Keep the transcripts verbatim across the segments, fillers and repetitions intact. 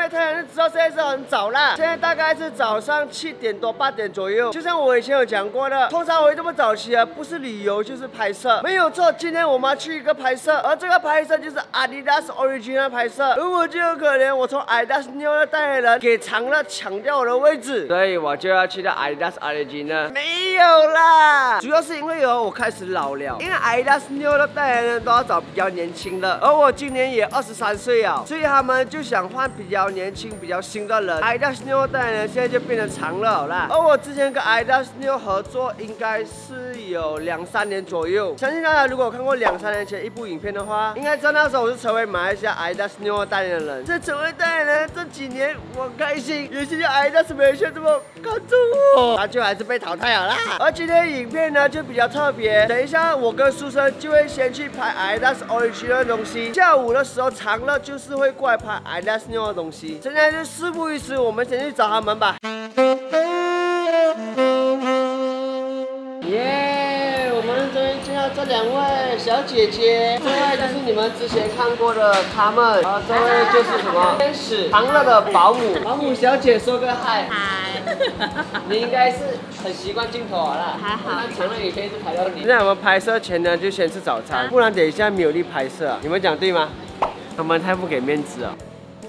太阳就知道现在是很早啦，现在大概是早上七点多八点左右。就像我以前有讲过的，通常我会这么早起啊，不是旅游就是拍摄，没有错。今天我们要去一个拍摄，而这个拍摄就是 Adidas Original 拍摄。如果就有可能我从 Adidas Neo 的代言人给长乐抢掉我的位置，所以我就要去到 Adidas Original。没有啦，主要是因为哦我开始老了，因为 Adidas Neo 的代言人都要找比较年轻的，而我今年也二十三岁了，所以他们就想换比较年轻、比较新的人。Adidas Neo 代言人现在就变成长乐啦。而我之前跟 Adidas Neo 合作应该是有两三年左右，相信大家如果有看过两三年前一部影片的话，应该知道那时候我是成为马来西亚 Adidas Neo 的代言人。这成为代言人这几年，我很开心，有些 Adidas 没有这么看重我，他就还是被淘汰了啦。而今天影片呢就比较特别，等一下我跟苏生就会先去拍 Adidas Original 的东西，下午的时候长乐就是会过来拍 Adidas Neo 的东西。现在就事不宜迟，我们先去找他们吧。耶！ 我们终于见到这两位小姐姐，这位就是你们之前看过的他们，然后这位就是什么天使长乐的保姆，保姆小姐说个嗨。嗨。你应该是很习惯镜头了，还好。长乐影片是拍到你。现在我们拍摄前呢，就先吃早餐，不然等一下没有力拍摄。你们讲对吗？他们太不给面子了。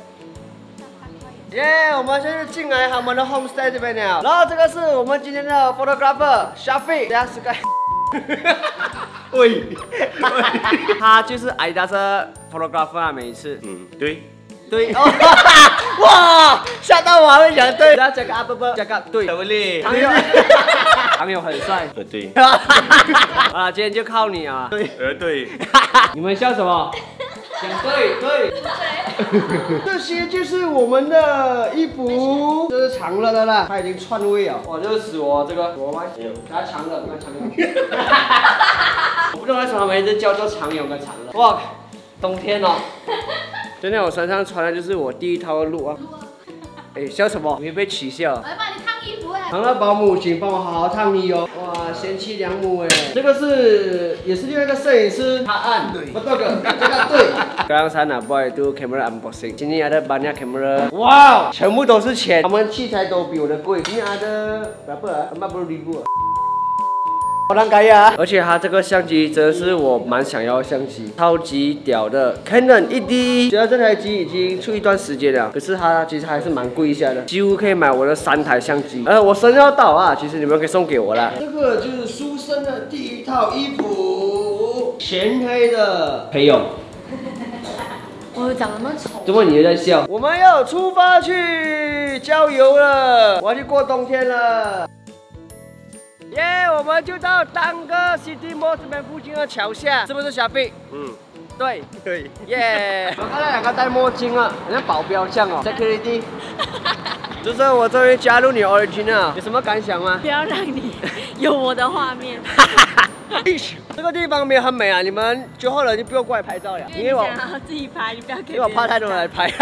耶！ 我们现在进来他们的 homestay 这边了，然后这个是我们今天的 photographer Shafiq， 等下是个，喂，他就是 Adidas 的 photographer 啊，每一次， 嗯，对， 对，哦，哇，吓到我还会讲对，然后这个啊不不，这个对， 怎么嘞？ 朋友，朋友很帅， 呃对， 啊，今天就靠你啊，对， 呃对， 你们笑什么？ 讲对对，这些就是我们的衣服，这是长乐的啦，它已经串位了，哇，热死我这个，我吗？没有，它长乐，那长乐，我不知道为什么每次叫做长泳跟长乐，哇，冬天哦，今天我身上穿的就是我第一套的路啊，哎，笑什么？你被取笑。我要帮你烫衣服哎。长乐保姆，请帮我好好烫衣哦。哇，贤妻良母哎，这个是也是另外一个摄影师，他按，对，不对个，这个对。 刚才呢 boy itu camera unboxing， sini ada banyak camera， wow， 全部都是钱，他们器材都比我的贵。ini ada berapa啊？ empat puluh ribu啊。好难改呀！而且它这个相机真的是我蛮想要的相机，超级屌的 Canon E D。虽然这台机已经出一段时间了，可是它其实还是蛮贵一下的，几乎可以买我的三台相机。呃，我生日要到啊，其实你们可以送给我啦。这个就是书生的第一套衣服，全黑的裴勇。 我长那么丑， 怎么你也在笑？我们要出发去郊游了，我要去过冬天了。耶、yeah, 我们就到丹哥 City Mall 这边附近的桥下，是不是小飞？嗯，对，对。耶、yeah ，我看到两个戴墨镜啊，好像保镖像哦 ，security。主持人，我终于加入你 Original， 有什么感想吗？ 不要让你有我的画面。 这个地方没有很美啊，你们酒后人就不用过来拍照了， 因为我想要自己拍，你不要给。 因为我怕太多人来拍。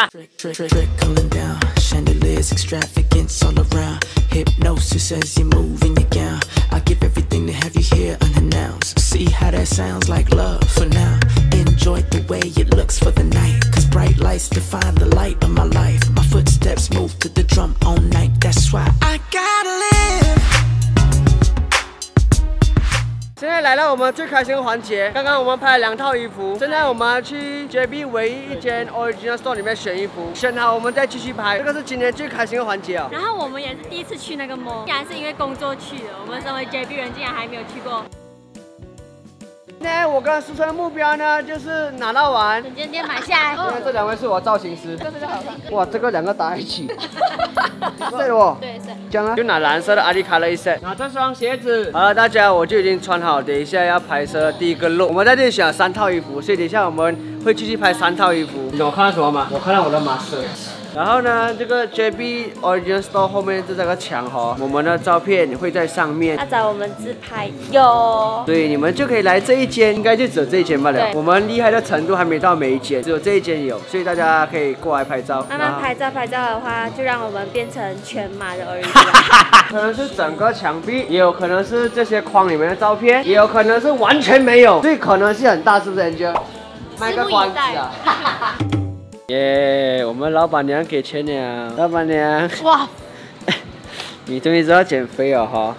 Chandeliers, extravagance all around. Hypnosis as you move in your gown. I give everything to have you here unannounced. See how that sounds like love for now. Enjoy the way it looks for the night. Cause bright lights define the light of my life. My footsteps move to the drum all night. That's why I gotta live. 现在来到我们最开心的环节。刚刚我们拍了两套衣服，现在我们去 J B 唯一一间 Original Store 里面选衣服，选好我们再继续拍。这个是今天最开心的环节哦。 然后我们也是第一次去那个 mall， 竟然是因为工作去的。我们身为 J B 人，竟然还没有去过。 今天我跟苏生的目标呢，就是拿到完， 整间店买下来。 现在这两位是我造型师， 这个好看。 哇，这个两个打在一起，是哦。 对，是。 这样啊，就拿蓝色的阿迪卡勒一 set， 拿这双鞋子。好了，大家我就已经穿好，等一下要拍摄第一个look。我们在这里选了三套衣服，所以等一下我们会继续拍三套衣服。你懂我看到什么吗？我看到我的 master。 然后呢，这个 J B Original Store 后面这个墙哈，我们的照片会在上面。 要找我们自拍有， 所以你们就可以来这一间，应该就只有这一间罢了。我们厉害的程度还没到每一间，只有这一间有，所以大家可以过来拍照。 慢慢拍照拍照的话，就让我们变成全马的 Original。 可能是整个墙壁，也有可能是这些框里面的照片，也有可能是完全没有，所以可能性很大，是不是 Angel？ 卖个关子啊！ 耶， yeah, 我们老板娘给钱了，老板娘。 哇， 你终于知道减肥了哈。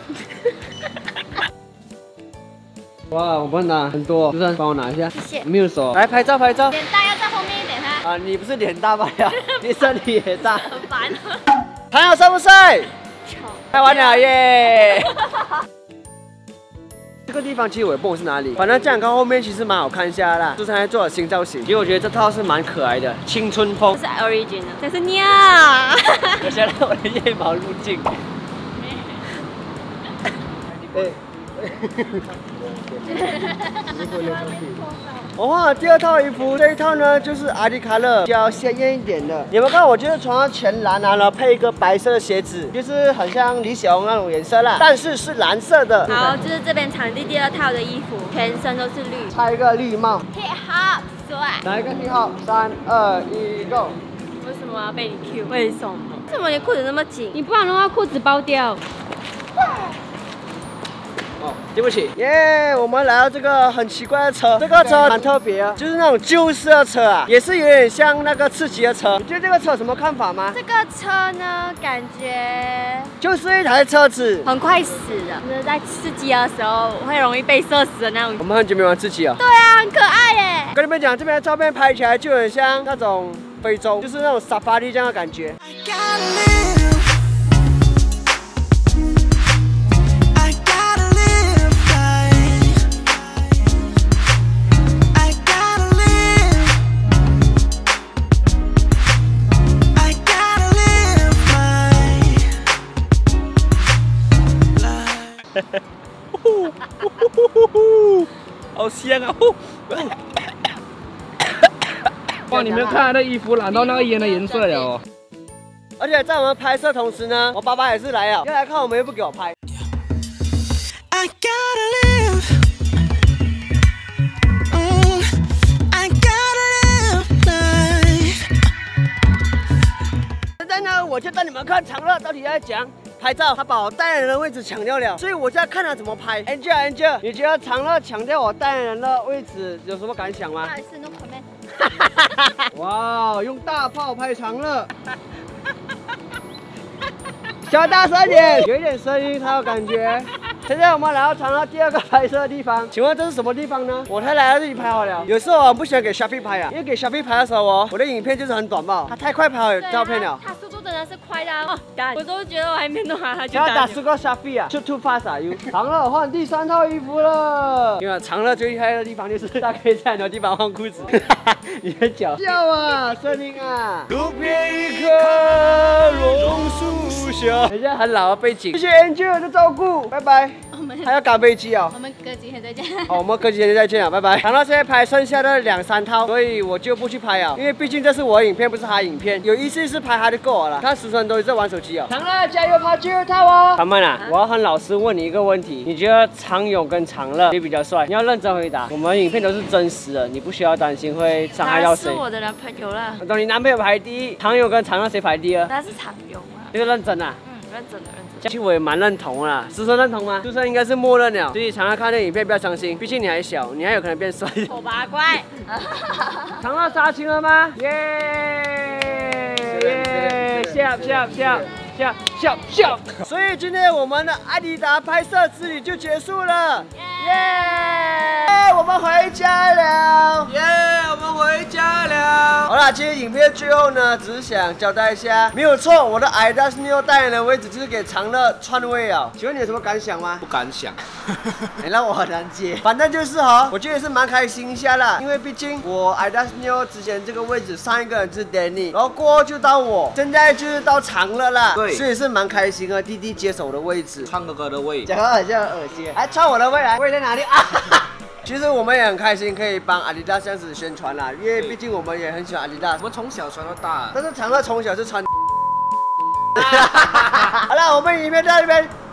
哇，我帮拿很多，主持人帮我拿一下， 谢谢。 没有手，来拍照拍照。 脸大要在后面一点哈。 啊，你不是脸大吧呀？你身体也大。 很烦。 朋友帅不帅？拍完了耶。这个地方其实我也不懂是哪里，反正这样看后面其实蛮好看一下啦。主持人还做了新造型，其实我觉得这套是蛮可爱的，青春风。 这是 original， 这是尿。 我想到我的腋毛入镜。对。我换了第二套衣服，这一套呢就是阿迪卡勒，比较鲜艳一点的。有没有看？我就是穿上全蓝啊，然后配一个白色的鞋子，就是很像李小龙那种颜色啦，但是是蓝色的。 好，就是这边场地第二套的衣服，全身都是绿。 插一个绿帽。 hip hop 帅。 来一个 hip hop， 三二一 go。 为什么要被你 Q？ 为什么？为什么你裤子那么紧？你不然的话裤子包掉。 哦，对不起，耶、yeah, ！我们来到这个很奇怪的车，这个车蛮特别，就是那种旧式的车啊，也是有点像那个刺激的车。你对这个车有什么看法吗？ 这个车呢，感觉就是一台车子， 很快死的，就是在刺激的时候会容易被射死的那种。 我们很久没玩刺激了。 对啊，很可爱耶。 跟你们讲，这边的照片拍起来就很像那种非洲，就是那种沙发地这样的感觉。好香啊！ 哇，你们看那衣服染到那个烟的颜色了哦。 而且在我们拍摄同时呢，我爸爸也是来了，要来看我们又不给我拍。I gotta live. Oh, I gotta live life. 现在呢，我就带你们看长乐到底在讲。拍照，他把我代言人的位置抢掉了，所以我就要看他怎么拍。Angel Angel， 你觉得长乐抢掉我代言人的位置有什么感想吗？ 是弄什么？ 哇，用大炮拍长乐，小大声点，有一点声音才有感觉。现在我们来到长乐第二个拍摄的地方，请问这是什么地方呢？我才来到这里拍好了。有时候我不喜欢给小飞拍啊，因为给小飞拍的时候哦，我的影片就是很短嘛，他太快拍好照片了。 他速度真的是快的哦，我都觉得我还没弄好他就打。打死过小飞啊，就 too fast 啊 you。长乐换第三套衣服了，因为长乐最厉害的地方就是他可以在很多地方换裤子。你的脚笑啊，森林啊，路边一棵榕树下，人家很老的背景。谢谢 Angel 的照顾，拜拜。还要赶飞机哦。 我们隔几天再见。 好，我们隔几天再见了，拜拜。长乐现在拍剩下的两三套，所以我就不去拍了，因为毕竟这是我的影片，不是他的影片。有意思是拍他就够了。看十分钟在玩手机哦。长乐加油拍第二套哦。他们啊，我要很老实问你一个问题，你觉得长勇跟长乐谁比较帅？你要认真回答。我们影片都是真实的，你不需要担心会伤害到谁。 他是我的男朋友了。 我懂你男朋友排第一，长勇跟长乐谁排第二？ 他是长勇啊。 这个认真啊。 嗯，认真的认真。 其实我也蛮认同啦，师生认同吗？师生应该是默认了，所以常常看这影片不要伤心，毕竟你还小，你还有可能变帅。 丑八怪。 长乐杀青了吗？耶耶！笑笑笑笑笑笑！所以今天我们的阿迪达拍摄之旅就结束了，耶！我们回家了，耶！我们回家了。好了，今天影片最后呢，只是想交代一下，没有错，我的 Adidas Neo 代言人位置就是给长乐篡位啊。请问你有什么感想吗？ 不敢想， 你让我很难接。反正就是哈，我觉得是蛮开心一下啦，因为毕竟我 Adidas Neo 之前这个位置上一个人是 Danny， 然后过后就到我，现在就是到长乐啦。对，所以是蛮开心的，弟弟接手的位置， 唱哥哥的位， 讲话好像很恶心，还唱我的位来，位在哪里啊？其实我们也很开心，可以帮阿迪达这样子宣传啦，因为毕竟我们也很喜欢阿迪达， 我们从小穿到大， 但是长乐从小是穿。好了，我们影片到这边